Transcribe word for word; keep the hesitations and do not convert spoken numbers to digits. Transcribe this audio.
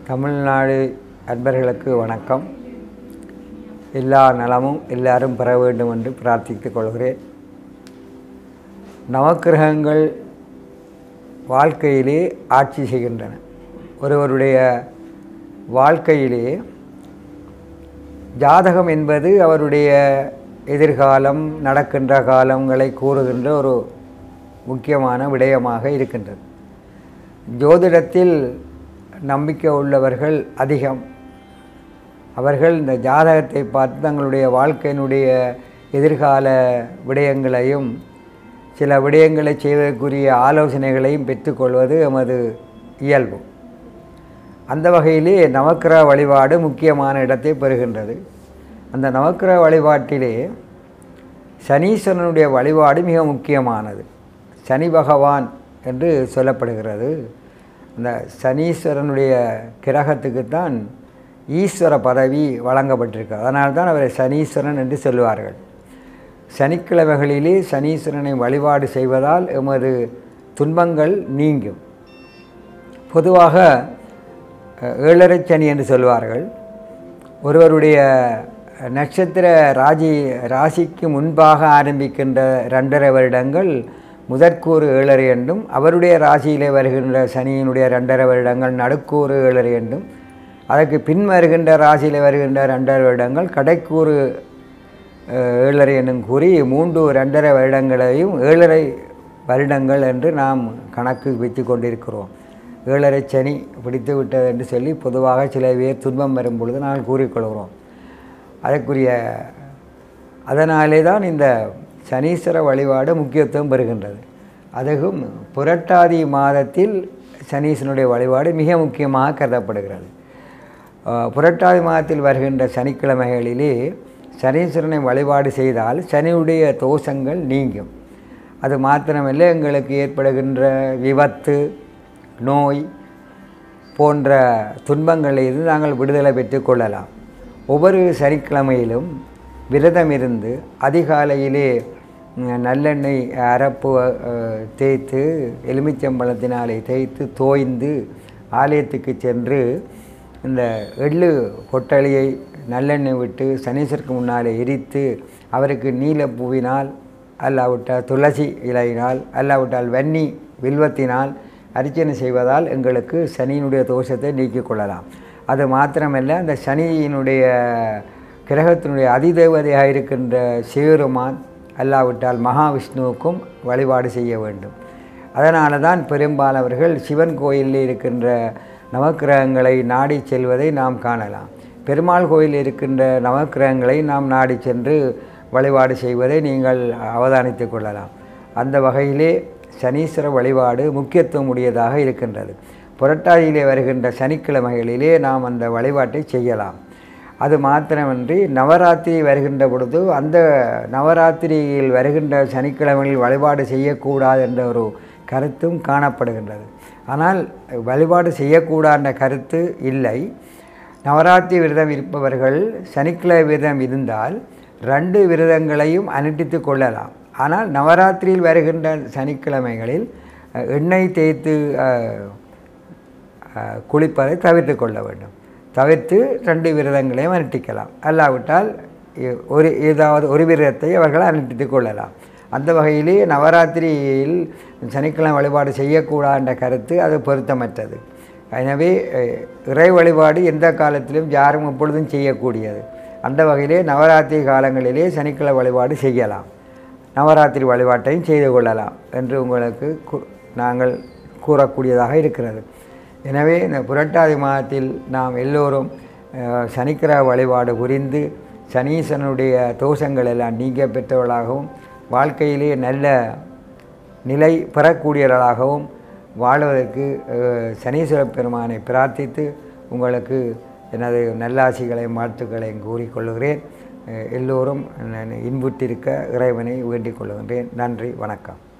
தமிழ்நாடு அன்பர்களுக்கு வணக்கம். எல்லா நலமும் எல்லாரும் பெற வேண்டும் என்று பிரார்த்தித்துக் கொள்கிறேன். நவக்கிரகங்கள் வாழ்க்கையிலே ஆட்சி செய்கின்றன. ஒருவருடைய வாழ்க்கையிலே ஜாதகம் என்பது அவருடைய எதிர்காலம் நடக்கின்ற காலங்களை கூறுகின்ற ஒரு முக்கியமான விடயமாக இருக்கின்றது. ஜோதிடத்தில் நம்பிக்கை உள்ளவர்கள் அதிகம். அவர்கள் இந்த ஜாதகத்தை பார்த்து தங்களுடைய வாழ்க்கையினுடைய எதிர்கால விடயங்களையும் சில விடயங்களை செய்வதற்குரிய ஆலோசனைகளையும் பெற்றுக்கொள்வது எமது இயல்பு. அந்த வகையிலே நவக்கிரக வழிபாடு முக்கியமான இடத்தை பெறுகின்றது. அந்த நவக்கிரக வழிபாட்டிலே சனீஸ்வரனுடைய வழிபாடு மிக முக்கியமானது. சனி பகவான் என்று சொல்லப்படுகிறது. அந்த சனீஸ்வரனுடைய கிரகத்துக்குத்தான் ஈஸ்வர பதவி வழங்கப்பட்டிருக்கு. அதனால்தான் அவரை சனீஸ்வரன் என்று சொல்லுவார்கள். சனிக்கிழமைகளிலே சனீஸ்வரனை வழிபாடு செய்வதால் எமது துன்பங்கள் நீங்கும். பொதுவாக ஏழரை சனி என்று சொல்வார்கள். ஒருவருடைய நட்சத்திர ராசி ராசிக்கு முன்பாக ஆரம்பிக்கின்ற ரெண்டரை வருடங்கள் முதற்கூறு ஏழரை என்றும், அவருடைய ராசியிலே வருகின்ற சனியினுடைய ரெண்டரை வருடங்கள் நடுக்கூறு ஏழரை என்றும், அதற்கு பின் வருகின்ற ராசியில் வருகின்ற ரெண்டரை வருடங்கள் கடைக்கூறு ஏழரை என்றும் கூறி மூன்று ரெண்டரை வருடங்களையும் ஏழரை வருடங்கள் என்று நாம் கணக்கு வைத்து கொண்டிருக்கிறோம். ஏழரை சனி பிடித்து விட்டது என்று சொல்லி பொதுவாக சில பேர் துன்பம் வரும் பொழுது நாங்கள் கூறிக்கொள்கிறோம். அதற்குரிய அதனாலே தான் இந்த சனீஸ்வர வழிபாடு முக்கியத்துவம் பெறுகின்றது. அதுவும் புரட்டாதி மாதத்தில் சனீஸ்வரனுடைய வழிபாடு மிக முக்கியமாக கருதப்படுகிறது. புரட்டாதி மாதத்தில் வருகின்ற சனிக்கிழமைகளிலே சனீஸ்வரனை வழிபாடு செய்தால் சனியுடைய தோஷங்கள் நீங்கும். அது மாத்திரமல்ல, எங்களுக்கு ஏற்படுகின்ற விபத்து, நோய் போன்ற துன்பங்களிலிருந்து நாங்கள் விடுதலை பெற்று கொள்ளலாம். ஒவ்வொரு சனிக்கிழமையிலும் விரதம் இருந்து அதிகாலையிலே நல்லெண்ணெய் அரப்பு தேய்த்து எலுமிச்சம்பழத்தினாலே தேய்த்து தோய்ந்து ஆலயத்துக்கு சென்று இந்த எள்ளு பொட்டலியை நல்லெண்ணெய் விட்டு சனீஸ்வருக்கு முன்னாலே எரித்து அவருக்கு நீலப்பூவினால் அல்லாவிட்டால் துளசி இலையினால் அல்லாவிட்டால் வன்னி வில்வத்தினால் அர்ச்சனை செய்வதால் எங்களுக்கு சனியினுடைய தோஷத்தை நீக்கிக் கொள்ளலாம். அது மாத்திரமல்ல, அந்த சனியினுடைய கிரகத்தினுடைய அதிதேவதையாக இருக்கின்ற சிவபெருமான் அல்லாவிட்டால் மகாவிஷ்ணுவுக்கும் வழிபாடு செய்ய வேண்டும். அதனால தான் பெரும்பாலானவர்கள் சிவன் கோயிலில் இருக்கின்ற நவக்கிரகங்களை நாடி செல்வதை நாம் காணலாம். பெருமாள் கோயிலில் இருக்கின்ற நவக்கிரகங்களை நாம் நாடி சென்று வழிபாடு செய்வதை நீங்கள் அவதானித்து கொள்ளலாம். அந்த வகையிலே சனீஸ்வர வழிபாடு முக்கியத்துவம் உடையதாக இருக்கின்றது. புரட்டாதியிலே வருகின்ற சனிக்கிழமைகளிலே நாம் அந்த வழிபாட்டை செய்யலாம். அது மாத்திரமின்றி நவராத்திரி வருகின்ற பொழுது அந்த நவராத்திரியில் வருகின்ற சனிக்கிழமைகளில் வழிபாடு செய்யக்கூடாது என்ற ஒரு கருத்தும் காணப்படுகின்றது. ஆனால் வழிபாடு செய்யக்கூடாத கருத்து இல்லை. நவராத்திரி விரதம் இருப்பவர்கள் சனிக்கிழமை விரதம் இருந்தால் ரெண்டு விரதங்களையும் அனுஷ்டித்து கொள்ளலாம். ஆனால் நவராத்திரியில் வருகின்ற சனிக்கிழமைகளில் எண்ணெய் தேய்த்து குளிப்பதை தவிர்த்து கொள்ள வேண்டும். தவிர்த்து ரெண்டு விரதங்களையும் அனுஷ்டிக்கலாம். அல்லாவிட்டால் ஒரு ஏதாவது ஒரு விரதத்தை அவர்கள் அனுஷ்டித்து கொள்ளலாம். அந்த வகையிலே நவராத்திரியில் சனிக்கிழமை வழிபாடு செய்யக்கூடாது என்ற கருத்து அது பொருத்தமற்றது. எனவே இறை வழிபாடு எந்த காலத்திலும் யாரும் எப்பொழுதும் செய்யக்கூடியது. அந்த வகையிலே நவராத்திரி காலங்களிலே சனிக்கிழமை வழிபாடு செய்யலாம். நவராத்திரி வழிபாட்டையும் செய்து கொள்ளலாம் என்று உங்களுக்கு நாங்கள் கூறக்கூடியதாக இருக்கிறது. எனவே இந்த புரட்டாதி மாதத்தில் நாம் எல்லோரும் சனிக்கிரக வழிபாடு புரிந்து சனீஸ்வரனுடைய தோஷங்கள் எல்லாம் நீங்க பெற்றவர்களாகவும் வாழ்க்கையிலே நல்ல நிலை பெறக்கூடியவர்களாகவும் வாழ்வதற்கு சனீஸ்வர பெருமானை பிரார்த்தித்து உங்களுக்கு எனது நல்லாசிகளையும் வாழ்த்துக்களையும் கூறிக்கொள்கிறேன். எல்லோரும் இன்புற்றிருக்க இறைவனை வேண்டிக் கொள்கின்றேன். நன்றி, வணக்கம்.